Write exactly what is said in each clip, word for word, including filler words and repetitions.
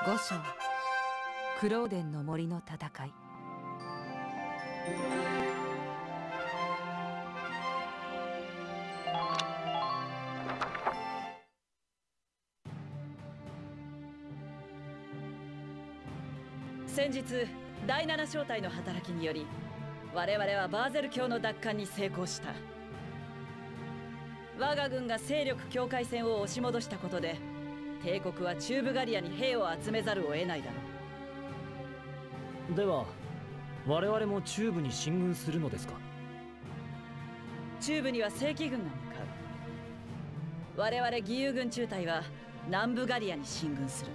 五章クローデンの森の戦い。 先日第七小隊の働きにより我々はバーゼル峡の奪還に成功した。我が軍が勢力境界線を押し戻したことで帝国はチューブガリアに兵を集めざるを得ないだろう。では我々もチューブに進軍するのですか？ チューブには正規軍が向かう。我々義勇軍中隊は南部ガリアに進軍する。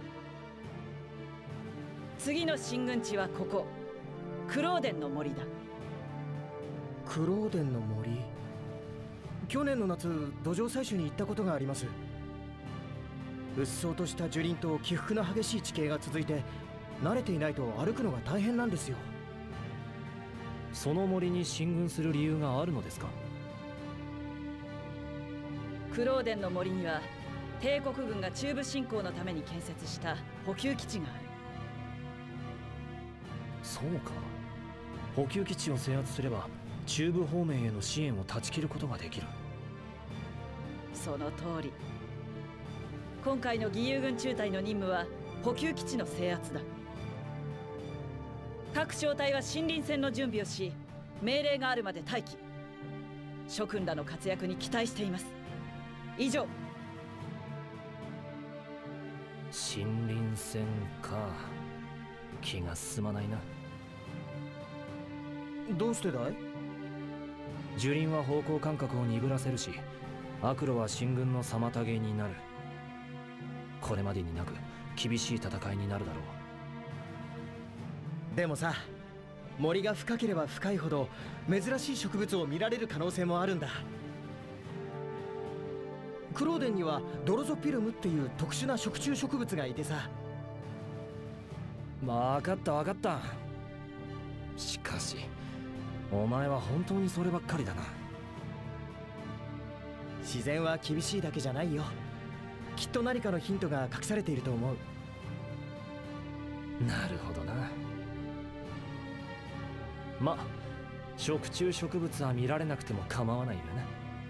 次の進軍地はここクローデンの森だ。 クローデンの森。去年の夏土壌採取に行ったことがあります。うっそうとした樹林と起伏の激しい地形が続いて慣れていないと歩くのが大変なんですよ。 その森に進軍する理由があるのですか？ クローデンの森には帝国軍が中部侵攻のために建設した補給基地がある。 そうか。補給基地を制圧すれば中部方面への支援を断ち切ることができる。 その通り。今回の義勇軍中隊の任務は補給基地の制圧だ。各小隊は森林戦の準備をし命令があるまで待機。諸君らの活躍に期待しています。以上。 森林戦か。気が進まないな。 どうしてだい？ 樹林は方向感覚を鈍らせるし悪路は進軍の妨げになる。これまでになく厳しい戦いになるだろう。でもさ、森が深ければ深いほど珍しい植物を見られる可能性もあるんだ。クローデンにはドロゾピルムっていう特殊な食虫植物がいてさ。 分かった分かった。しかしお前は本当にそればっかりだな。 自然は厳しいだけじゃないよ。きっと何かのヒントが隠されていると思う。 なるほどな。ま、食虫植物は見られなくても構わないよな。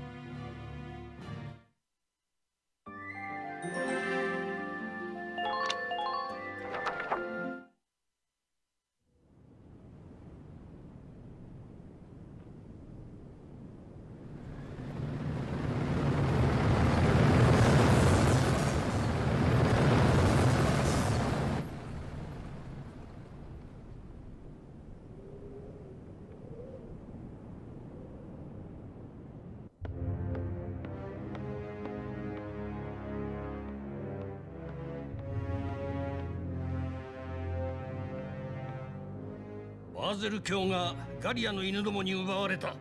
バーゼル峡がガリアの犬どもに奪われた。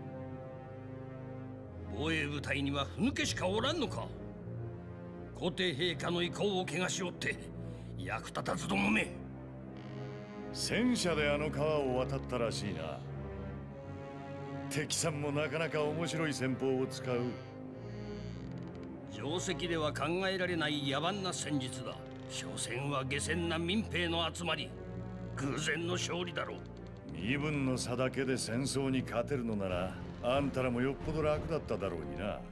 防衛部隊にはふぬけしかおらんのか。皇帝陛下の意向を汚しおって役立たずどもめ。 戦車であの川を渡ったらしいな。敵さんもなかなか面白い戦法を使う。 定石では考えられない野蛮な戦術だ。所詮は下賤な民兵の集まり。偶然の勝利だろう。 身分の差だけで戦争に勝てるのならあんたらもよっぽど楽だっただろうにな。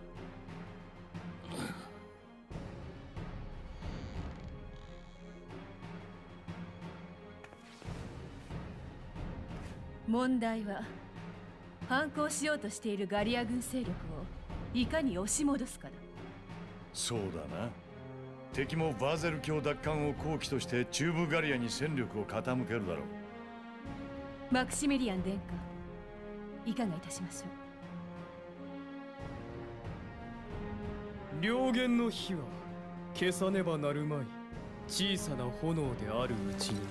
問題は反抗しようとしているガリア軍勢力をいかに押し戻すかだ。 そうだな。敵もバーゼル峡奪還を好機として中部ガリアに戦力を傾けるだろう。 マクシミリアン殿下、いかがいたしましょう。燎原の火は消さねばなるまい。小さな炎であるうちにな。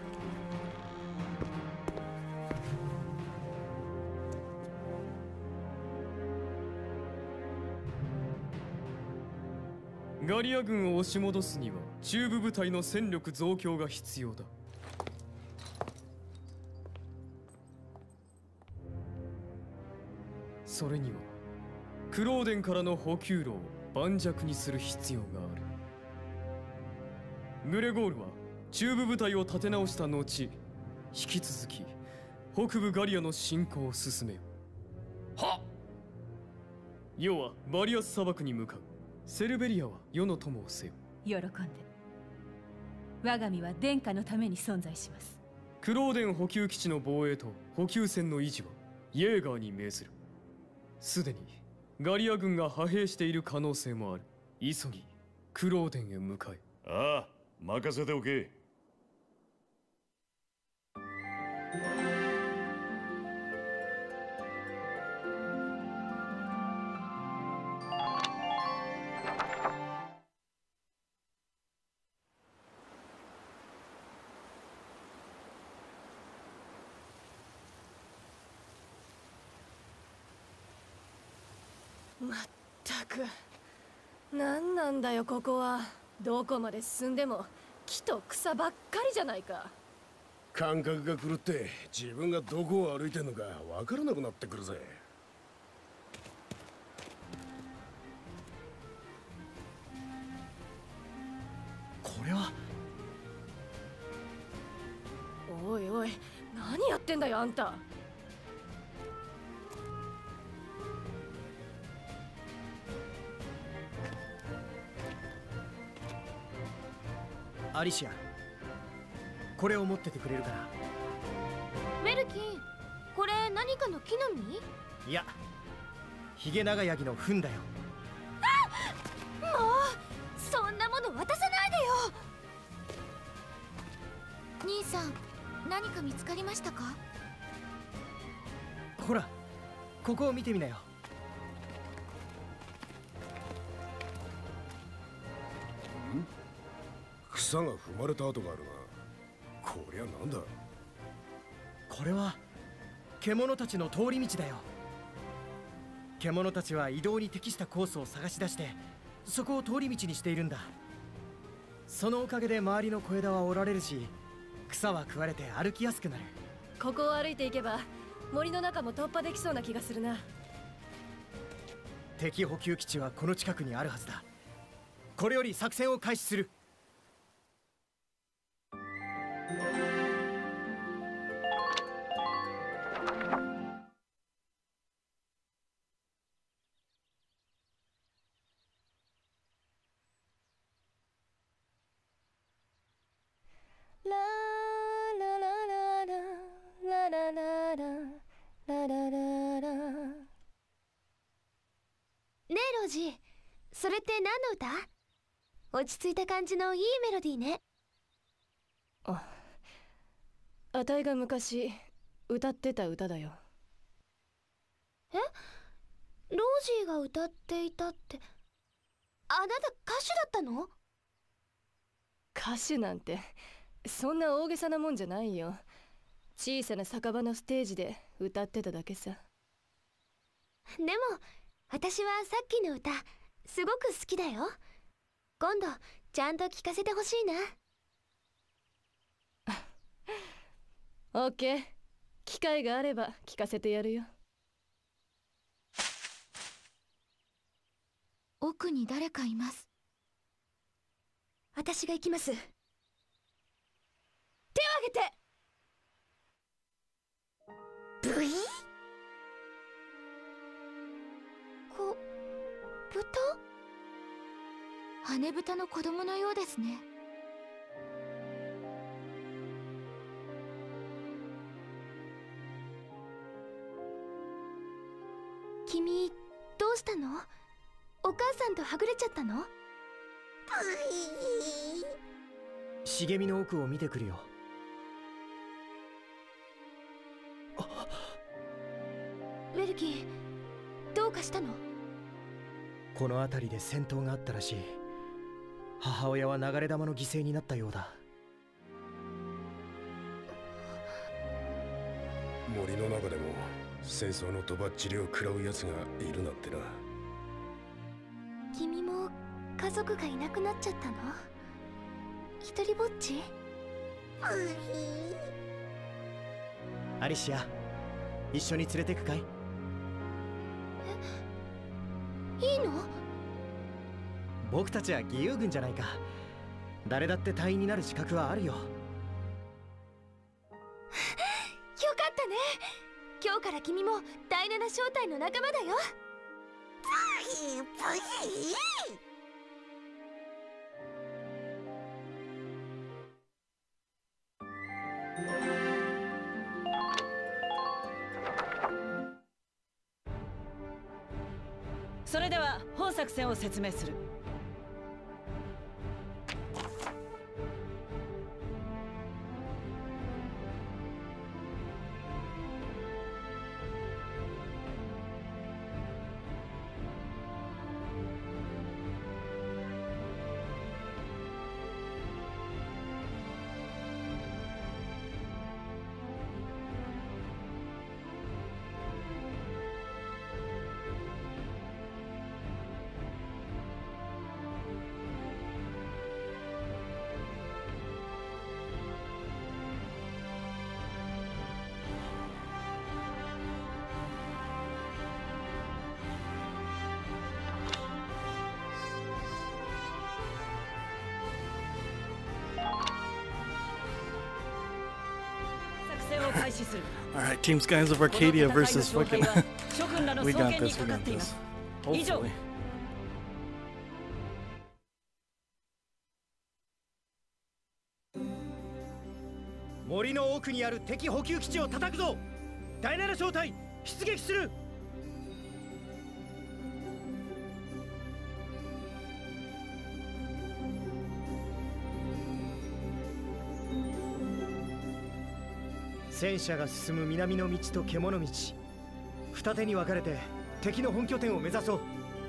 ガリア軍を押し戻すには中部部隊の戦力増強が必要だ。それにはクローデンからの補給路を盤石にする必要がある。グレゴールは中部部隊を立て直した後、引き続き北部ガリアの侵攻を進めよ。 はっ。 世はバリアス砂漠に向かう。セルベリアは世の友をせよ。 喜んで。我が身は殿下のために存在します。 クローデン補給基地の防衛と補給線の維持はイェーガーに命ずる。すでにガリア軍が派兵している可能性もある。急ぎクローデンへ向かえ。 ああ、任せておけ。 まったく、何なんだよここは。どこまで進んでも木と草ばっかりじゃないか。 感覚が狂って自分がどこを歩いてんのか分からなくなってくるぜ。 これは。 おいおい、何やってんだよあんた。 アリシア、これを持っててくれるかな。 ウェルキン、これ何かの木の実？ いや、ヒゲナガヤギの糞だよ。 あ、もうそんなもの渡さないでよ。兄さん、何か見つかりましたか？ ほら、ここを見てみなよ。 草が踏まれた跡があるな。こりゃなんだ。 これは獣たちの通り道だよ。獣たちは移動に適したコースを探し出してそこを通り道にしているんだ。そのおかげで周りの小枝は折られるし、草は食われて歩きやすくなる。 ここを歩いていけば森の中も突破できそうな気がするな。 敵補給基地はこの近くにあるはずだ。これより作戦を開始する。 ララララララララララララ。ねえロジー、それって何の歌？落ち着いた感じのいいメロディーね。 あ、あたいが昔歌ってた歌だよ。 え？ロジーが歌っていたって、あなた歌手だったの？ 歌手なんてそんな大げさなもんじゃないよ。小さな酒場のステージで歌ってただけさ。 でも私はさっきの歌すごく好きだよ。今度ちゃんと聴かせてほしいな。 オッケー、機会があれば聞かせてやるよ。 奥に誰かいます。私が行きます。手を挙げて。ブイ？こ、豚？羽豚の子供のようですね。君、どうしたの？お母さんとはぐれちゃったの？ 茂みの奥を見てくるよ。 ウェルキー、どうかしたの？ この辺りで戦闘があったらしい。母親は流れ弾の犠牲になったようだ。 森の中でも戦争のとばっちりを食らう奴がいるなんてな。 君も家族がいなくなっちゃったの？一人ぼっち？ アリシア、一緒に連れてくかい？ え、いいの？ 僕たちは義勇軍じゃないか。 誰だって隊員になる資格はあるよ。 よかったね。今日から君も第七小隊の仲間だよ。 それでは本作戦を説明する。 Alright, Team Skies of Arcadia versus fucking. We got this, we got this. Hopefully. 森の奥にある敵補給基地を叩くぞ。第七小隊出撃する。戦車が進む南の道と獣道、二手に分かれて敵の本拠点を目指そう。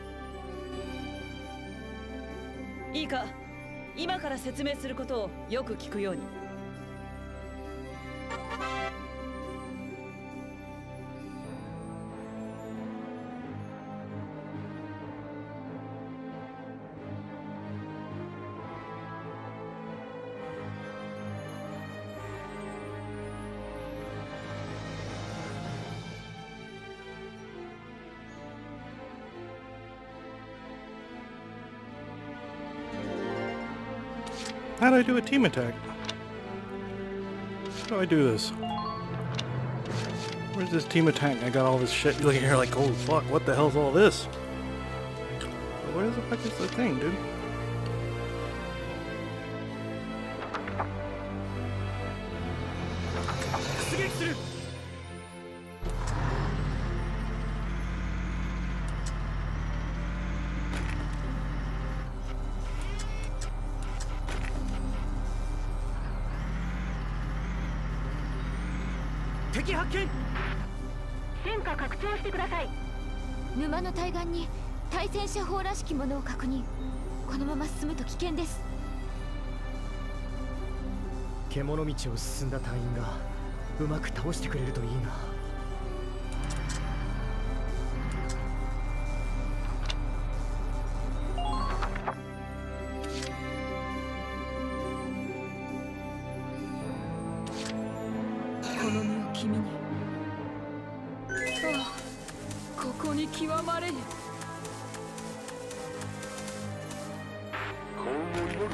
いいか、今から説明することをよく聞くように。 How do I do a team attack? How do I do this? Where's this team attack? I got all this shit. You look at here like, oh fuck, what the hell's all this? Where the fuck is the thing, dude? 戦火拡張してください。沼の対岸に対戦車砲らしきものを確認。このまま進むと危険です。 獣道を進んだ隊員がうまく倒してくれるといいな。 この身を君に。ああ、ここに極まれぬ。 幸運を祈る。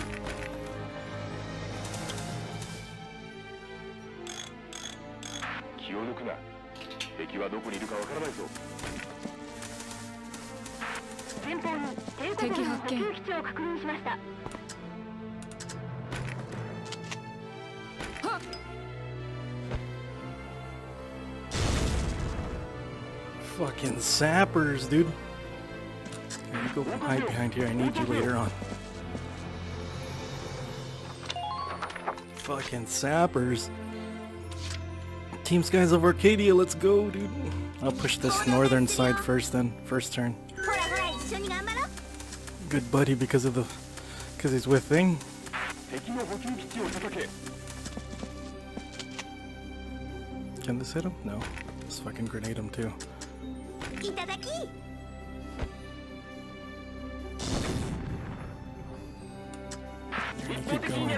気を抜くな。敵はどこにいるかわからないぞ。 前方に帝国軍の補給基地を確認しました。 Fucking sappers, dude. Here, you go hide behind here. I need you later on. Fucking sappers. Team Skies of Arcadia, let's go, dude. I'll push this northern side first then. First turn. Good buddy because of the... because he's with Thing. Can this hit him? No. Let's fucking grenade him too. Keep going.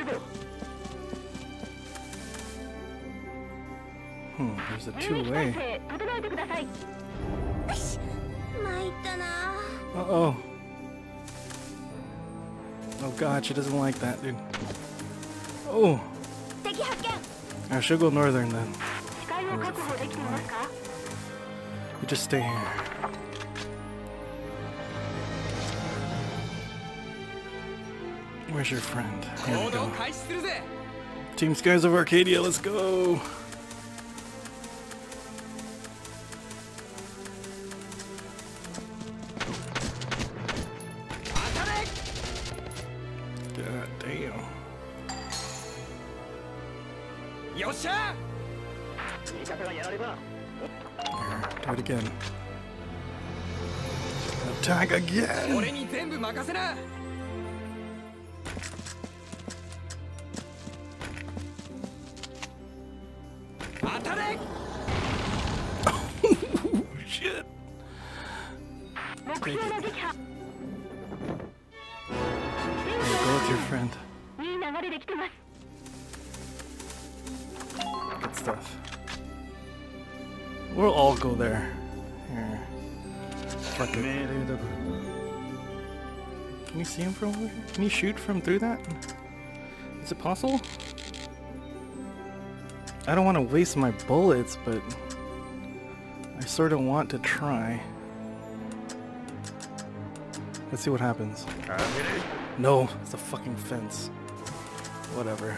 Hmm, there's a two-way. Uh-oh. Oh god, she doesn't like that, dude. Oh! I should go northern then. You just stay here. Where's your friend? Here we go. Team Skies of Arcadia, let's go! God damn. Here, do it again. Attack again! Oh, shit! Take it. Hey, go with your friend. Good stuff. We'll all go there. Here. Fuck it. Can you see him from over here? Can you shoot from through that? Is it possible? I don't want to waste my bullets, but I sort of want to try. Let's see what happens. No, it's a fucking fence. Whatever.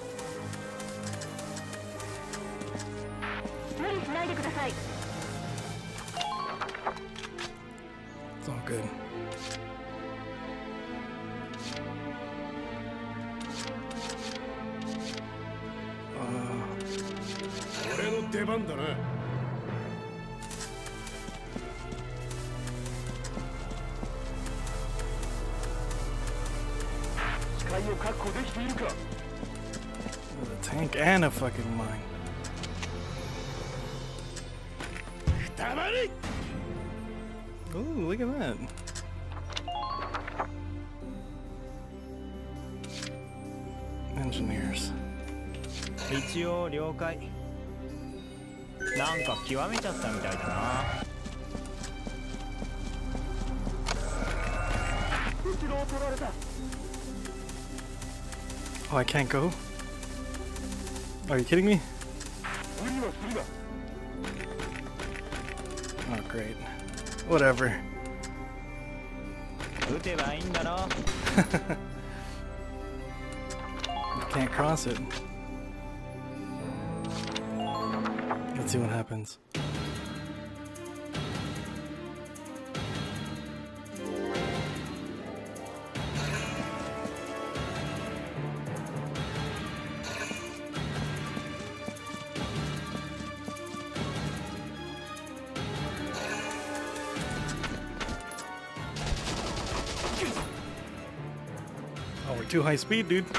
It's all good. With a tank and a fucking mine. Ooh, look at that. Engineers. 一応了解。なんか極めちゃったみたいだな。後ろを取られた。 Oh, I can't go? Are you kidding me? Oh, great. Whatever. You can't cross it. Let's see what happens. Oh, we're too high speed, dude.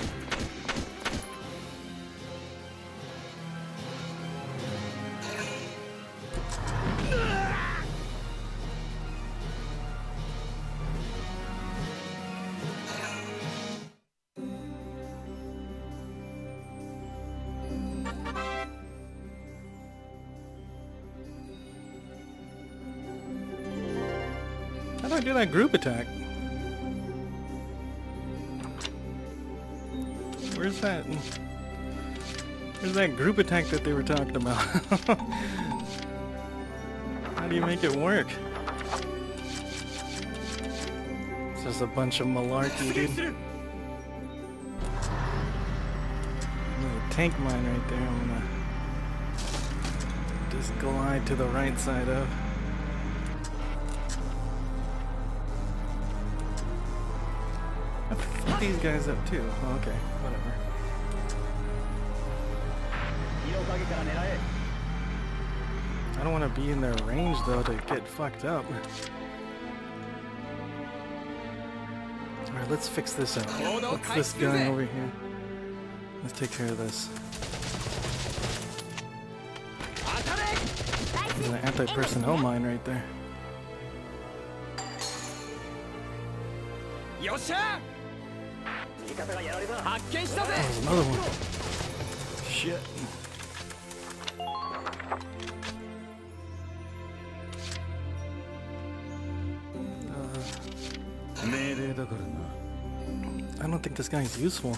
How do I do that group attack? Where's that? Where's that group attack that they were talking about? How do you make it work? It's just a bunch of malarkey, dude. There's a tank mine right there. I'm gonna just glide to the right side of. I fuck these guys up too. Oh, okay, whatever. I don't want to be in their range though to get fucked up. Alright, let's fix this up. What's this guy over here? Let's take care of this. There's an anti-personnel mine right there. Oh, there's another one. Shit. I don't think this guy's useful.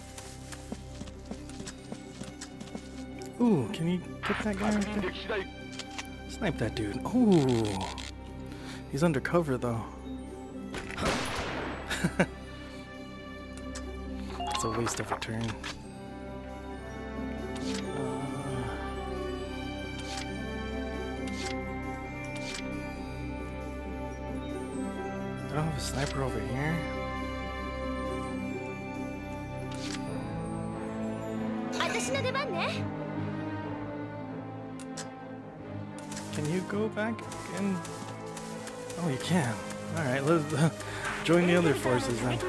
Ooh, can you kick that guy right there? Snipe that dude. Ooh. He's undercover though. It's a waste of a turn. I don't have a sniper over here. Can you go back and? Oh, you can. All right, let's uh, join the other forces then.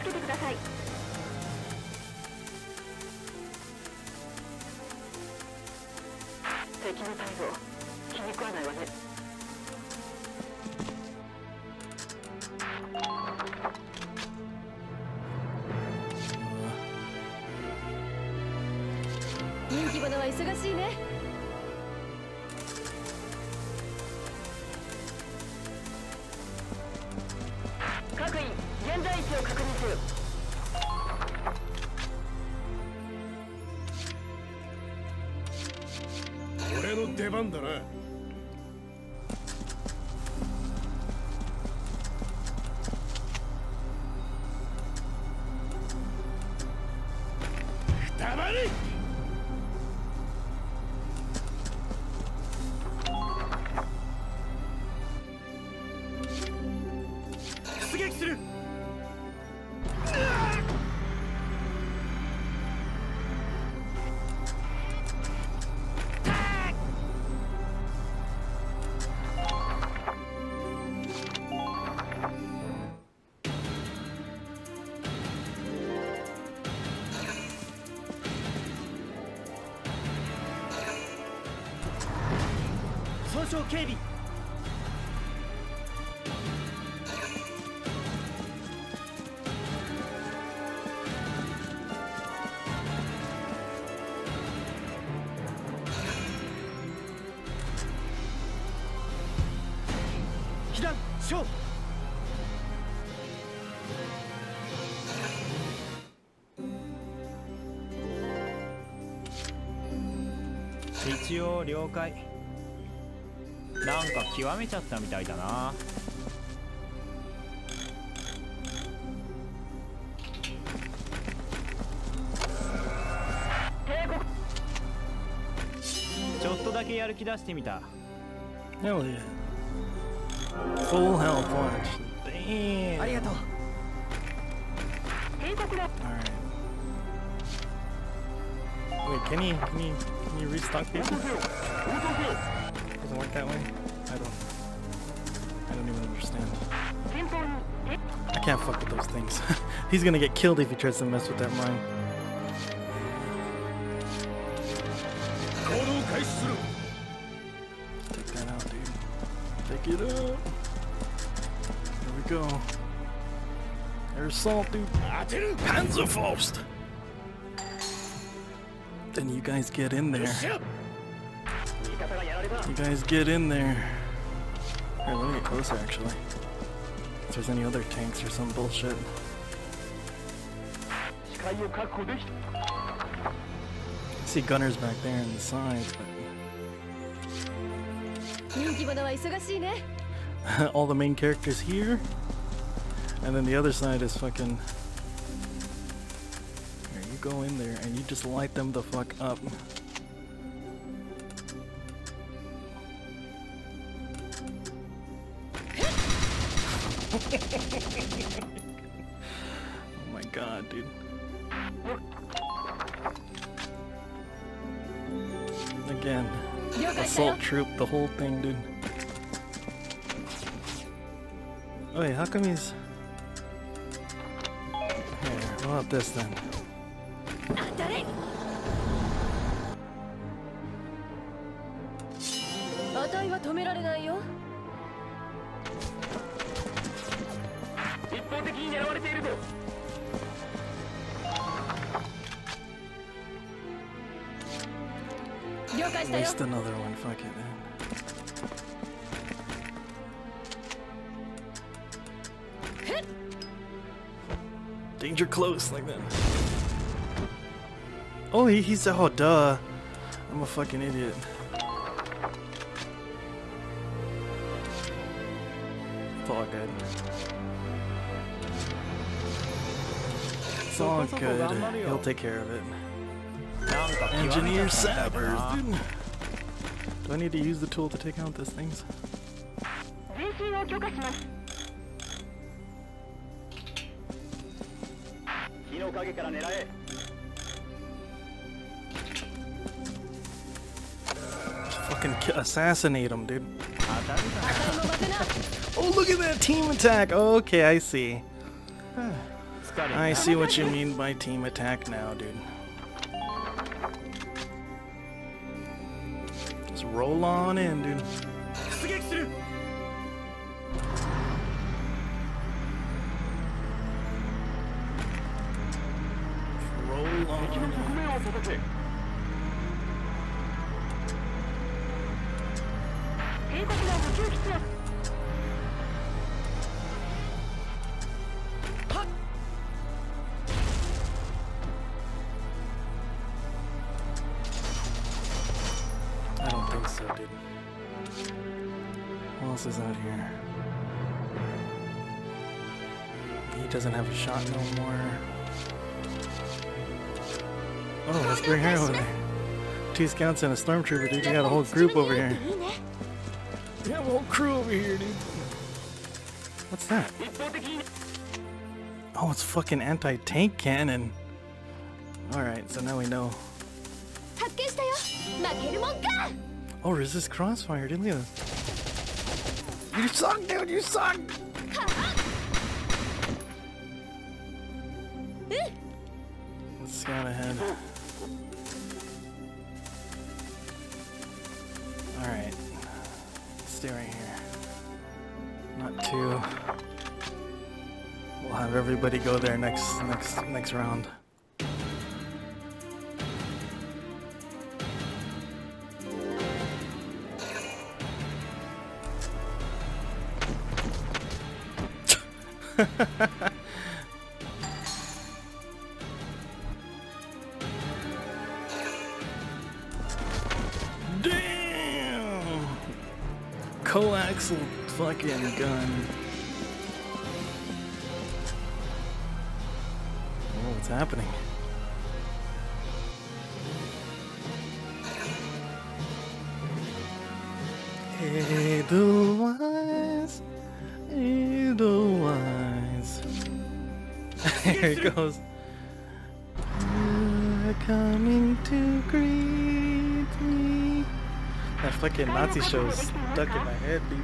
Social 警備。避難勝。 一応了解。なんか極めちゃったみたいだな。ちょっとだけやる気出してみた。 Hell yeah. Full health punch. Damn. ありがとう。 Alright. Wait, can you can you can you restock people? Doesn't work that way? I don't I don't even understand. I can't fuck with those things. He's gonna get killed if he tries to mess with that mine. Take that out, dude. Take it up. There we go. There's salt, dude. Panzerfaust! Then you guys get in there. You guys get in there. Here, let me get closer actually. If there's any other tanks or some bullshit. I see gunners back there on the side, but all the main characters here, and then the other side is fucking. Here, you go in there and you just light them the fuck up. Oh my god, dude. Again, assault troop, the whole thing, dude. Oh wait, how come he's... Here, what about this then? Waste another one, fuck it, man. Danger close like that. Oh, he, he's oh duh. I'm a fucking idiot. It's all good. It's all good. He'll take care of it. Engineer Sabers, dude. Do I need to use the tool to take out these things? Fucking assassinate him, dude. Oh, look at that team attack. Okay, I see. I see what you mean by team attack now, dude. Just roll on in, dude. Roll on in. I don't think so, dude. Who else is out here? He doesn't have a shot no more. Oh, let's bring her over there. Two scouts and a stormtrooper, dude. You got a whole group over here. You have a whole crew over here, dude. What's that? Oh, it's fucking anti-tank cannon. Alright, so now we know. Oh, resist crossfire, didn't you? You suck, dude, you suck! Let's scout ahead. Alright. Stay right here. Not too. We'll have everybody go there next next next round. Damn! Coaxial fucking gun. Oh, what's happening? Edelweiss, Edelweiss. Here it goes. You're coming to greet me. That fucking Nazi show is stuck in my head, dude.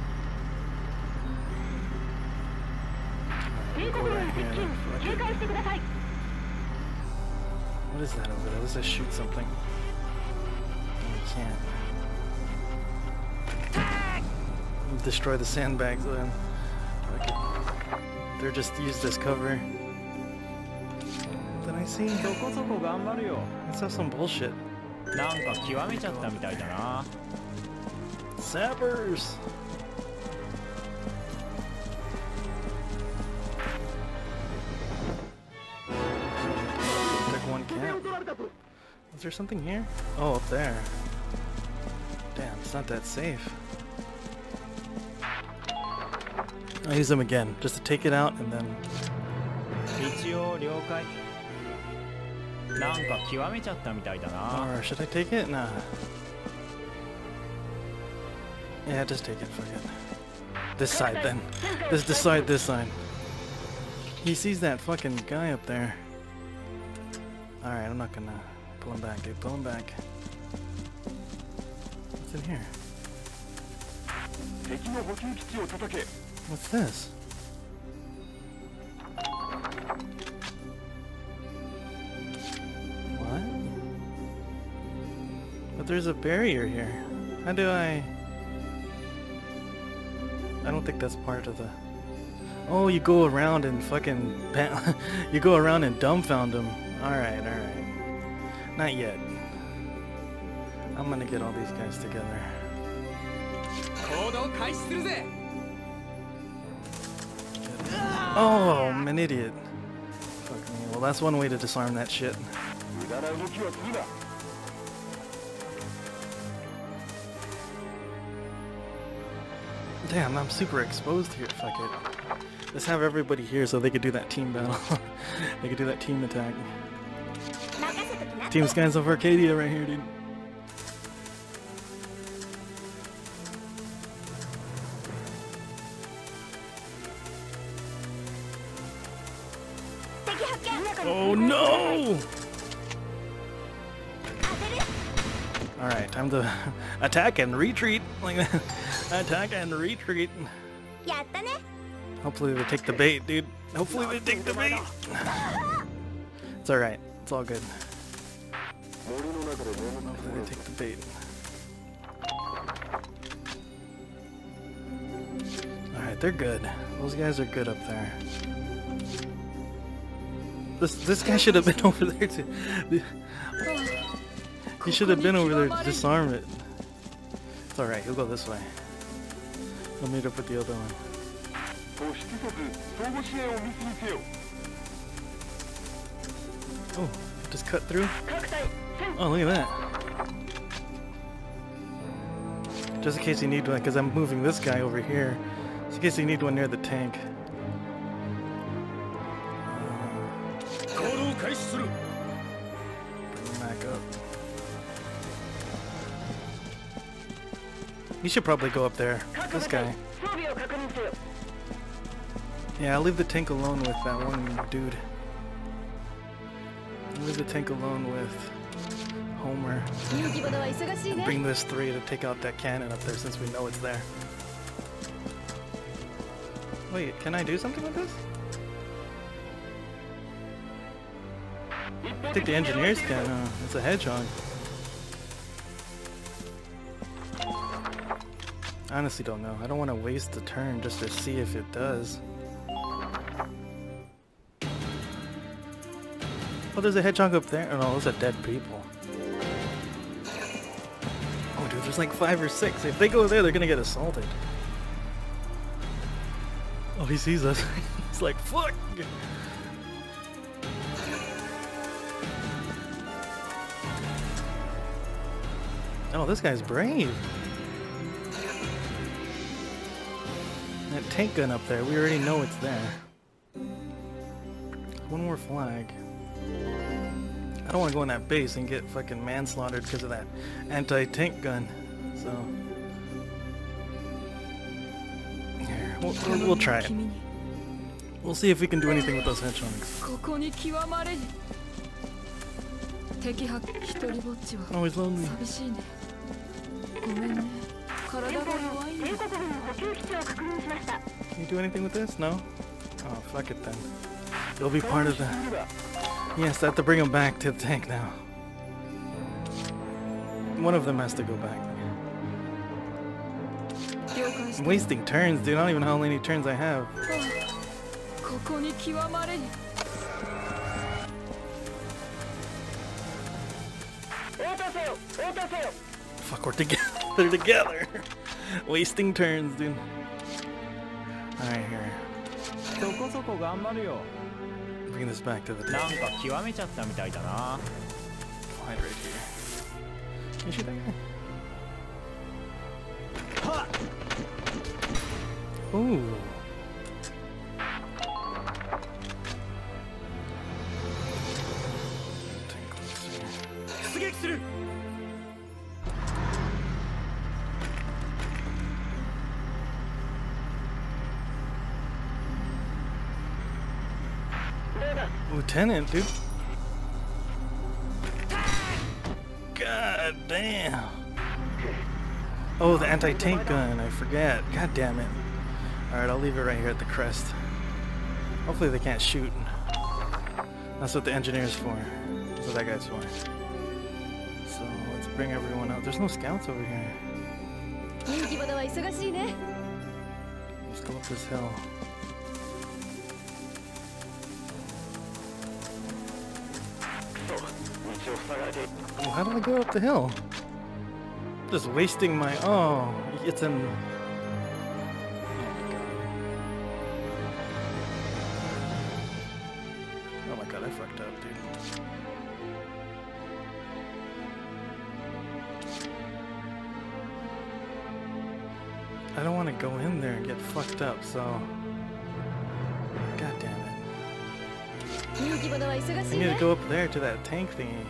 Right, go right here. Fuck it. What is that over there? Let's just shoot something. We can't. Destroy the sandbags then. Okay. They're just used as cover. What did I see? I saw some bullshit. Sabers! Pick one camp. Is there something here? Oh, up there. Damn, it's not that safe. I'll use them again, just to take it out and then... Or should I take it? Nah. Yeah, just take it, fuck it. This side then. Let's decide this side. He sees that fucking guy up there. Alright, I'm not gonna pull him back, dude. Pull him back. What's in here? What's this? What? But there's a barrier here. How do I... I don't think that's part of the... Oh, you go around and fucking... you go around and dumbfound them. Alright, alright. Not yet. I'm gonna get all these guys together. Oh, I'm an idiot. Fuck Well, that's one way to disarm that shit. Damn, I'm super exposed here. Fuck it. Let's have everybody here so they could do that team battle. They could do that team attack. Team Scans of Arcadia right here, dude. Oh no! Alright, time to attack and retreat. Like that. Attack and retreat. Hopefully they take the bait, dude. Hopefully they take the bait. It's alright. It's all good. Hopefully they take the bait. Alright, they're good. Those guys are good up there. This this guy should have been over there to... He should have been over there to disarm it. It's alright, he'll go this way. He'll meet up with the other one. Oh, just cut through? Oh, look at that. Just in case you need one, because I'm moving this guy over here. Just in case you need one near the tank. Uh, bring him back up. You should probably go up there. This guy. Yeah, I'll leave the tank alone with that one dude. I'll leave the tank alone with Homer. And bring this three to take out that cannon up there since we know it's there. Wait, can I do something with this? I think the engineers can. Uh, it's a hedgehog. I honestly don't know. I don't want to waste the turn just to see if it does. Oh, there's a hedgehog up there. Oh no, those are dead people. Oh dude, there's like five or six. If they go there, they're gonna get assaulted. Oh, he sees us. He's like, fuck! Oh, this guy's brave. That tank gun up there, we already know it's there. One more flag. I don't want to go in that base and get fucking manslaughtered because of that anti-tank gun. So, here, we'll, we'll, we'll try it. We'll see if we can do anything with those hedgehogs. Oh, he's lonely. Can you do anything with this? No? Oh, fuck it then. It'll be part of the... Yes, I have to bring him back to the tank now. One of them has to go back. I'm wasting turns, dude. I don't even know how many turns I have. Fuck, we're together. They're together. Wasting turns, dude. Alright, here. Bring this back to the tank. Find right here. Can you shoot that guy? Ooh. Lieutenant, dude. God damn. Oh, the anti-tank gun. I forget. God damn it. Alright, I'll leave it right here at the crest. Hopefully they can't shoot. That's what the engineer's for. That's what that guy's for. So, let's bring everyone out. There's no scouts over here. Let's go up this hill. Oh, how do I go up the hill? Just wasting my... Oh, it's in... Oh my god, I fucked up, dude. I don't want to go in there and get fucked up, so... God damn it. I need to go up there to that tank thingy.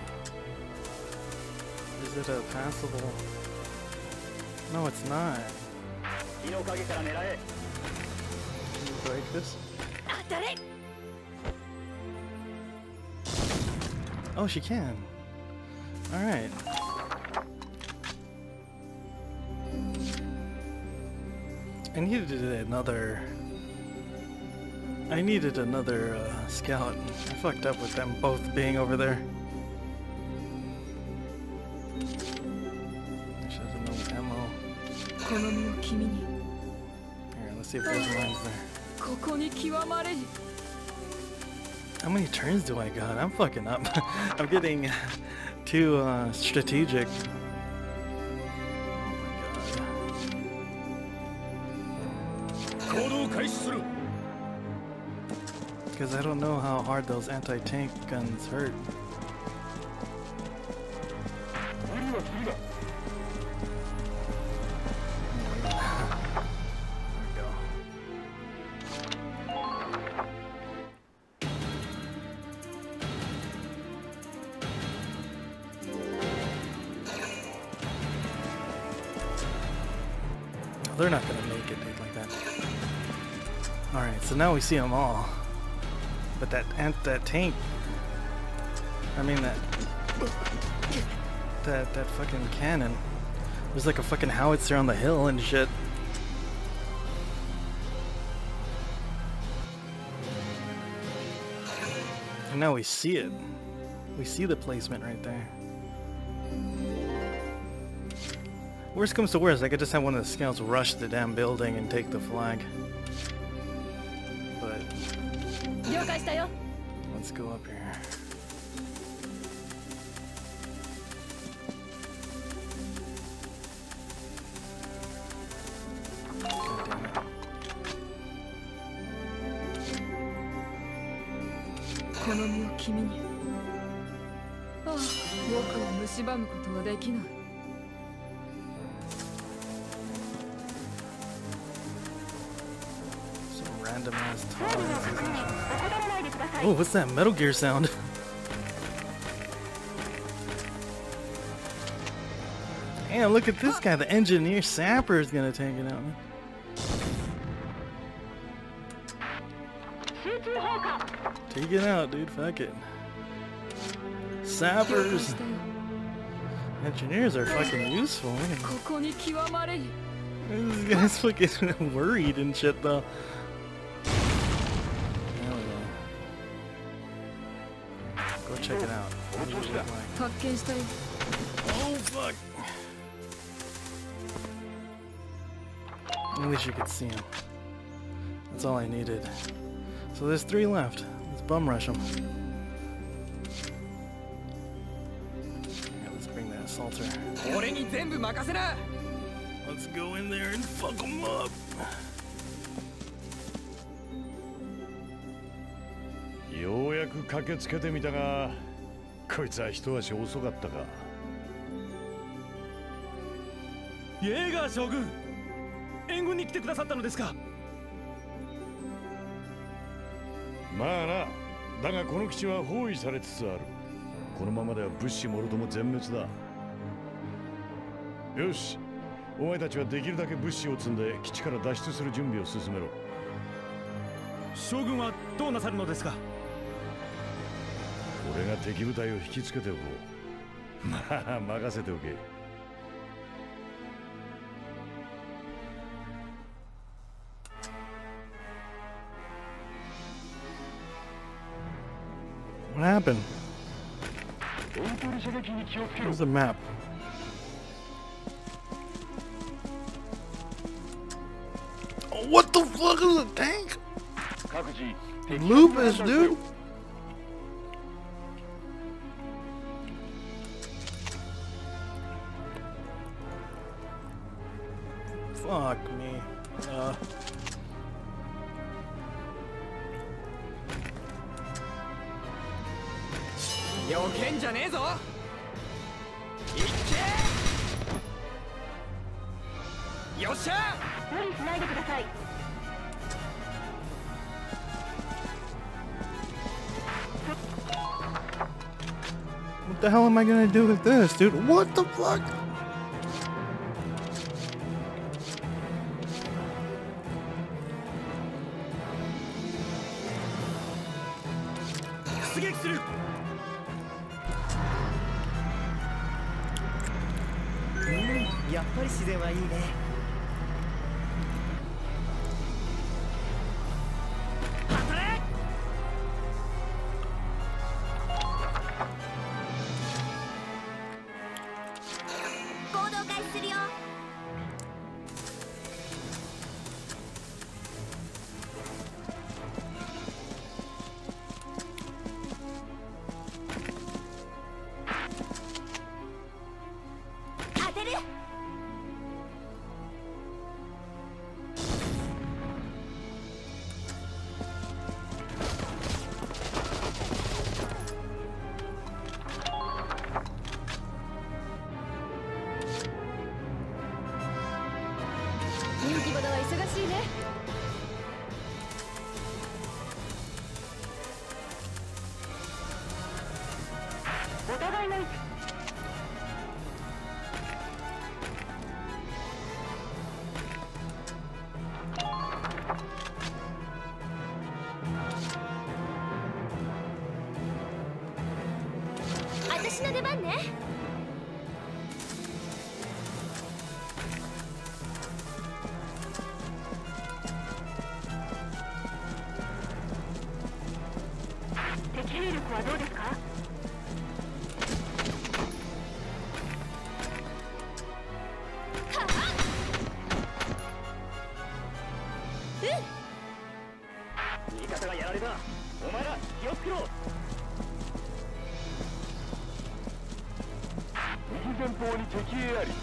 Is it a passable... No, it's not. Can you break this? Oh, she can. Alright. I needed another... I needed another uh, scout. I fucked up with them both being over there. She has no ammo. Here, let's see if there's lines there. How many turns do I got? I'm fucking up. I'm getting too uh, strategic. Because I don't know how hard those anti-tank guns hurt. They're not gonna make it, dude, like that. Alright, so now we see them all. But that ant, that tank, I mean that, that, that fucking cannon, there's like a fucking howitzer on the hill and shit. And now we see it. We see the placement right there. Worst comes to worst, I could just have one of the scouts rush the damn building and take the flag. But let's go up here. God damn it. この身を君に。ああ、僕は蝕むことはできない。 Oh, what's that Metal Gear sound? Damn, look at this guy. The engineer sapper is gonna take it out. Take it out, dude. Fuck it. Sappers. Engineers are fucking useful. This guy's fucking worried and shit, though. Check it out. Oh fuck! At least you could see him. That's all I needed. So there's three left. Let's bum rush them. Yeah, let's bring that assaulter. Let's go in there and fuck them up. ようやく駆けつけてみたが、こいつは一足遅かったか。 イェーガー将軍、援軍に来てくださったのですか。 まあな、だがこの基地は包囲されつつある。このままでは物資もろとも全滅だ。よし、お前たちはできるだけ物資を積んで基地から脱出する準備を進めろ。 将軍はどうなさるのですか。 俺が敵部隊を引きつけておこう。まあ任せておけ。 What happened? Where's the map? Oh, what the fuck is a tank? Lupus, dude. Fuck me. Uh. よけんじゃねえぞ。いっけ。よっしゃ。無理しないでください。 What the hell am I gonna do with this, dude? What the fuck? Mm, やっぱり自然はいいね。 人気者は忙しいね。お互いの位置。 私の出番ね。 敵兵力はどうですか？ 味方がやられた。お前ら気をつけろ。右前方に敵兵あり。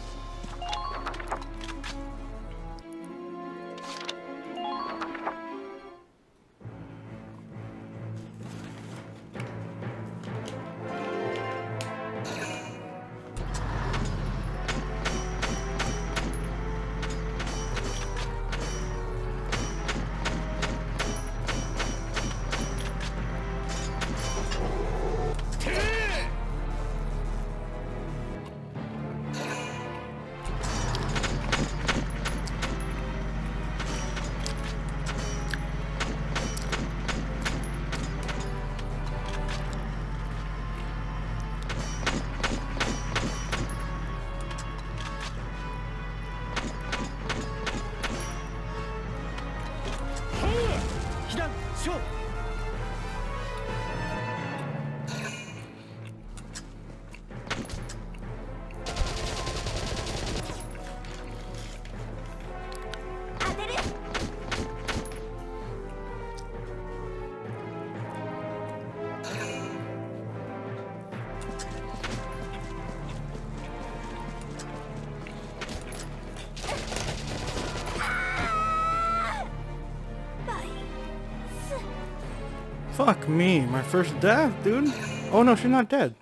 Fuck me, my first death, dude. Oh no, she's not dead.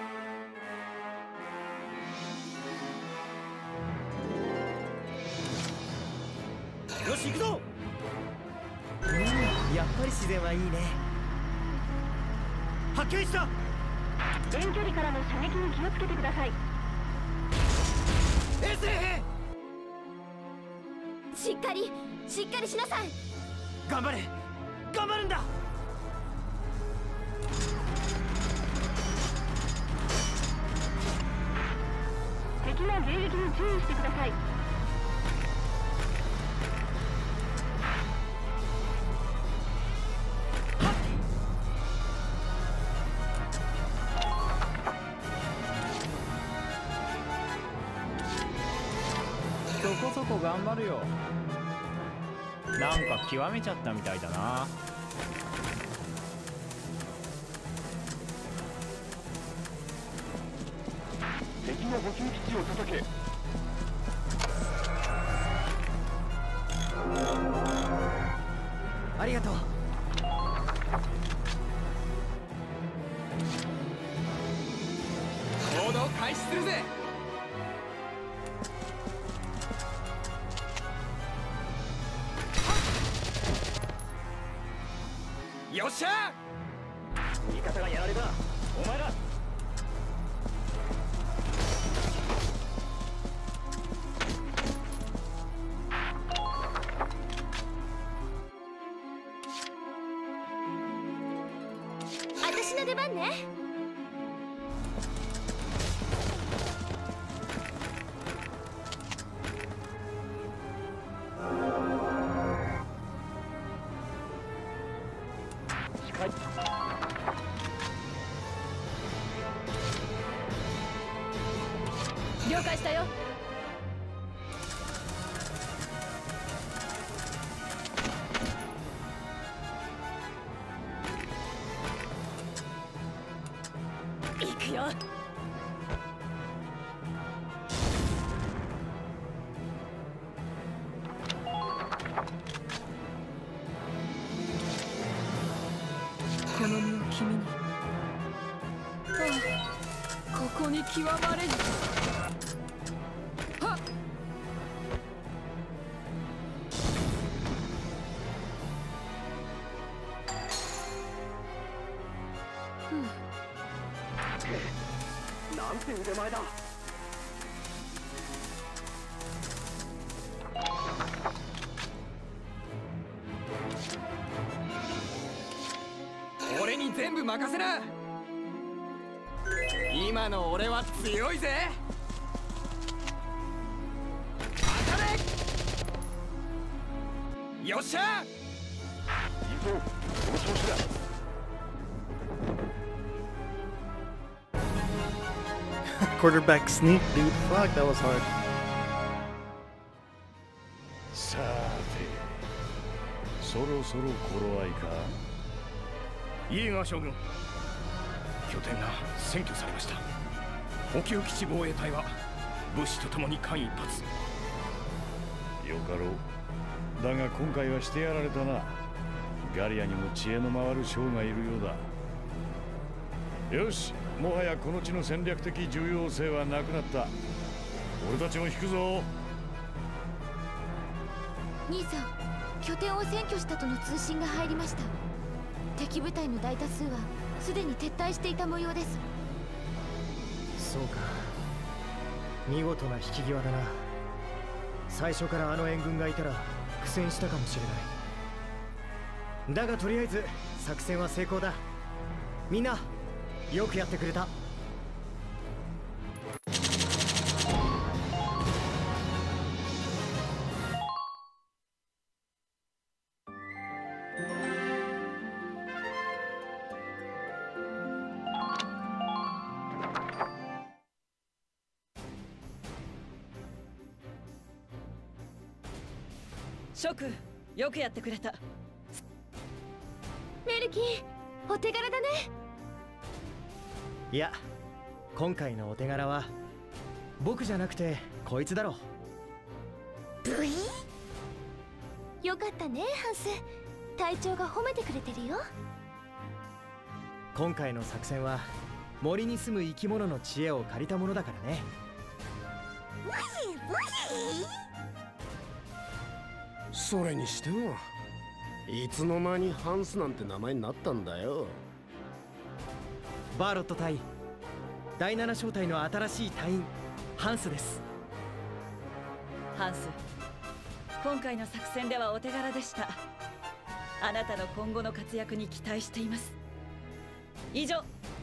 Mm, やっぱり自然はいいね。発見した。 遠距離からの射撃に気をつけてください。 衛生兵。 しっかりしっかりしなさい。 頑張れ頑張るんだ。 敵の迎撃に注意してください。 そこそこ頑張るよ。なんか極めちゃったみたいだな。 敵の補給基地を叩け。 ありがとう。 を開始するぜ。よっしゃ。 味方がやられた。お前ら私の出番ね。 了解したよ。 行くよ。 この身を君に。ああ、ここに極まれぬ。はっ。 なんて腕前だ。 俺に全部任せな。今の俺は強いぜ。当たれ。よっしゃ。 いいぞ、その調子だ。 Quarterback sneak, dude. Fuck, that was hard. さて、そろそろ頃合いか。 イエーガー将軍、拠点が占拠されました。補給基地防衛隊は物資とともに間一髪。 よかろう。だが今回はしてやられたな。ガリアにも知恵の回る将がいるようだ。よし、もはやこの地の戦略的重要性はなくなった。俺たちも引くぞ。 兄さん、拠点を占拠したとの通信が入りました。敵部隊の大多数はすでに撤退していた模様です。 そうか、見事な引き際だな。最初からあの援軍がいたら苦戦したかもしれない。だがとりあえず作戦は成功だ。みんなよくやってくれた。 諸君、よくやってくれた。 メルキン、お手柄だね。 いや、今回のお手柄は僕じゃなくてこいつだろ。 ブイ？よかったね、ハンス。隊長が褒めてくれてるよ。 今回の作戦は森に住む生き物の知恵を借りたものだからね。 それにしてもいつの間にハンスなんて名前になったんだよ。 バーロット隊だいなな小隊の新しい隊員ハンスです。 ハンス、今回の作戦ではお手柄でした。あなたの今後の活躍に期待しています。以上、